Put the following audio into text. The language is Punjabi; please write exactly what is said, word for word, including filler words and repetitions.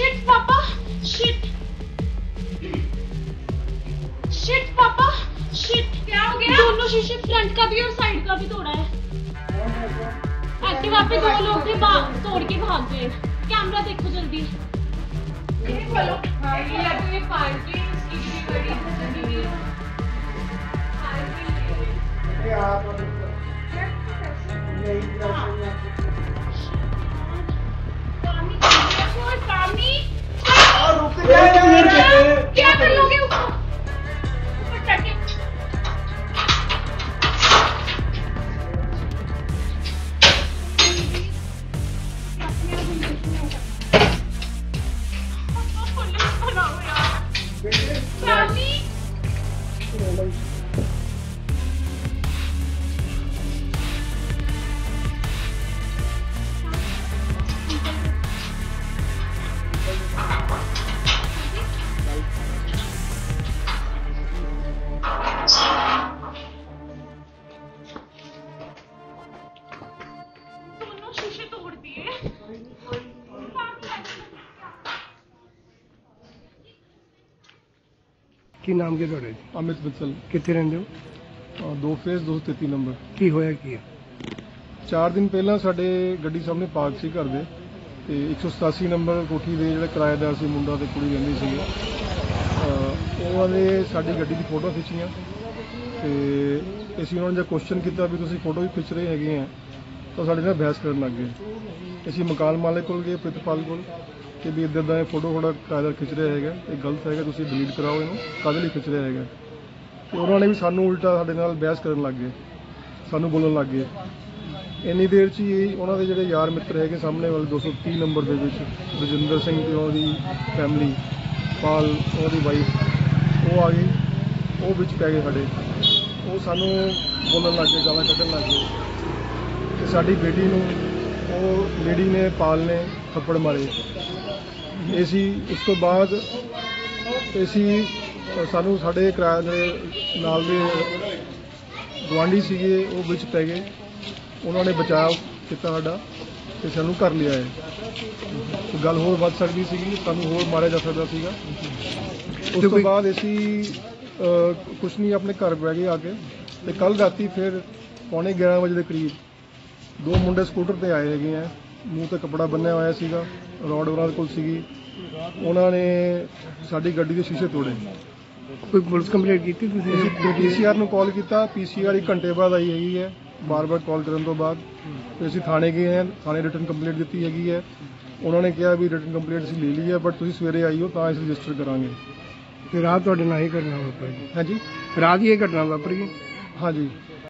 शिट पापा, शिट शिट पापा, शिट। क्या हो गया? दोनों शीशे फ्रंट का भी और साइड का भी तोड़ा है। एक्टिवा पे दो लोग थे, तोड़ के भाग गए। कैमरा देखो जल्दी। बोलो हाँ, ये लगे पार्किंग इसकी भी बड़ी लगी हुई है। क्या कर लोगे उसको? ਕੀ ਨਾਮ ਕੀ ਤੁਹਾਡੇ? अमित बिसल। ਕਿੱਥੇ ਰਹਿੰਦੇ ਹੋ? दो फेस दो सौ तेती नंबर। ਕੀ ਹੋਇਆ ਕੀ ਹੈ? ਚਾਰ ਦਿਨ ਪਹਿਲਾਂ ਸਾਡੇ ਗੱਡੀ ਸਾਹਮਣੇ ਪਾਰਕ ਸੀ ਘਰ ਦੇ ਤੇ एक सौ सतासी ਨੰਬਰ ਕੋਠੀ ਦੇ ਜਿਹੜਾ ਕਿਰਾਏਦਾਰ ਸੀ, ਮੁੰਡਾ ਤੇ ਕੁੜੀ ਰਹਿੰਦੇ ਸੀਗੇ, ਉਹਨਾਂ ਨੇ ਸਾਡੀ ਗੱਡੀ ਦੀ ਫੋਟੋ ਖਿੱਚੀਆਂ ਤੇ ਅਸੀਂ ਉਹਨਾਂ ਨੂੰ ਕੁਐਸਚਨ ਕੀਤਾ ਵੀ ਤੁਸੀਂ ਫੋਟੋ ਵੀ ਖਿੱਚ ਰਹੇ ਹੈਗੇ ਆ, ਤਾਂ ਸਾਡੇ ਨਾਲ ਬਹਿਸ ਕਰਨ ਲੱਗ ਗਏ। ਅਸੀਂ ਮਕਾਨ ਮਾਲਕ ਕੋਲ ਗਏ, ਪ੍ਰਿਤਪਾਲ ਕੋਲ, ਕਿ ਵੀ ਇੱਦਾਂ ਦਾ ਫੋਟੋ ਥੋੜਾ ਕਿਰਾਏਦਾਰ ਖਿੱਚ ਰਿਹਾ ਹੈਗਾ, ਇਹ ਗਲਤ ਹੈਗਾ, ਤੁਸੀਂ ਡਿਲੀਟ ਕਰਾਓ ਇਹਨੂੰ, ਕਾਹਦੇ ਲਈ ਖਿੱਚ ਰਿਹਾ ਹੈਗਾ। ਤੇ ਉਹਨਾਂ ਨੇ ਵੀ ਸਾਨੂੰ ਉਲਟਾ ਸਾਡੇ ਨਾਲ ਬਹਿਸ ਕਰਨ ਲੱਗ ਗਏ, ਸਾਨੂੰ ਬੋਲਣ ਲੱਗ ਗਏ। ਇੰਨੀ ਦੇਰ 'ਚ ਹੀ ਉਹਨਾਂ ਦੇ ਜਿਹੜੇ ਯਾਰ ਮਿੱਤਰ ਹੈਗੇ ਸਾਹਮਣੇ ਵਾਲੇ ਦੋ ਸੌ ਤੀਹ ਨੰਬਰ ਦੇ ਵਿੱਚ, ਰਜਿੰਦਰ ਸਿੰਘ ਤੇ ਉਹਦੀ ਫੈਮਿਲੀ, ਪਾਲ ਉਹਦੀ ਵਾਈਫ, ਉਹ ਆ ਗਈ, ਉਹ ਵਿੱਚ ਪੈ ਗਏ ਸਾਡੇ। ਉਹ ਸਾਨੂੰ ਬੋਲਣ ਲੱਗ ਗਏ, ਗਾਲਾਂ ਕੱਢਣ ਲੱਗ ਗਏ ਤੇ ਸਾਡੀ ਬੇਟੀ ਨੂੰ ਉਹ ਲੇਡੀ ਨੇ, ਪਾਲ ਨੇ ਥੱਪੜ ਮਾਰੇ। ਅਸੀਂ ਉਸ ਤੋਂ ਬਾਅਦ ਅਸੀਂ ਸਾਨੂੰ ਸਾਡੇ ਕਿਰਾਏ ਦੇ ਨਾਲ ਦੇ ਗੁਆਂਢੀ ਸੀਗੇ, ਉਹ ਵਿੱਚ ਪੈ ਗਏ, ਉਹਨਾਂ ਨੇ ਬਚਾਅ ਕੀਤਾ ਸਾਡਾ ਤੇ ਸਾਨੂੰ ਘਰ ਲਿਆਏ। ਗੱਲ ਹੋਰ ਵੱਧ ਸਕਦੀ ਸੀਗੀ, ਸਾਨੂੰ ਹੋਰ ਮਾਰਿਆ ਜਾ ਸਕਦਾ ਸੀਗਾ। ਉਸ ਤੋਂ ਬਾਅਦ ਅਸੀਂ ਕੁਛ ਨਹੀਂ, ਆਪਣੇ ਘਰ ਬਹਿ ਗਏ ਆ ਕੇ। ਤੇ ਕੱਲ ਰਾਤੀ ਫਿਰ ਪੌਣੇ ਗਿਆਰਾਂ ਵਜੇ ਦੇ ਕਰੀਬ ਦੋ ਮੁੰਡੇ ਸਕੂਟਰ ਤੇ ਆਏ ਹੈਗੇ ਆ, ਮੂੰਹ ਤੇ ਕੱਪੜਾ ਬੰਨਿਆ ਹੋਇਆ ਸੀਗਾ, ਰੋਡ ਉਹਨਾਂ ਦੇ ਕੋਲ ਸੀਗੀ। ਉਹਨਾਂ ਨੇ ਸਾਡੀ ਗੱਡੀ ਦੇ ਸ਼ੀਸ਼ੇ ਤੋੜੇ। ਕੋਈ ਪੁਲਿਸ ਕੰਪਲੇਂਟ ਕੀਤੀ ਤੁਸੀਂ? ਪੀਸੀਆਰ ਨੂੰ ਕਾਲ ਕੀਤਾ, ਪੀਸੀਆਰ ਇੱਕ ਘੰਟੇ ਬਾਅਦ ਆਈ ਹੈਗੀ ਹੈ। ਬਾਰ-ਬਾਰ ਕਾਲ ਕਰਨ ਤੋਂ ਬਾਅਦ ਤੇ ਅਸੀਂ ਥਾਣੇ ਗਏ ਹਾਂ, ਥਾਣੇ ਰਿਟਨ ਕੰਪਲੇਂਟ ਦਿੱਤੀ ਹੈਗੀ ਹੈ। ਉਹਨਾਂ ਨੇ ਕਿਹਾ ਵੀ ਰਿਟਨ ਕੰਪਲੇਂਟ ਅਸੀਂ ਲੈ ਲਈ ਹੈ, ਬਟ ਤੁਸੀਂ ਸਵੇਰੇ ਆਈਓ ਤਾਂ ਅਸੀਂ ਰਜਿਸਟਰ ਕਰਾਂਗੇ। ਤੇ ਰਾਤ ਤੁਹਾਡੇ ਨਾਲ ਹੀ ਘਟਨਾ ਵਾਪਰੀ? ਹਾਂਜੀ, ਰਾਤ ਹੀ ਇਹ ਘਟਨਾ ਵਾਪਰੀ? ਹਾਂਜੀ।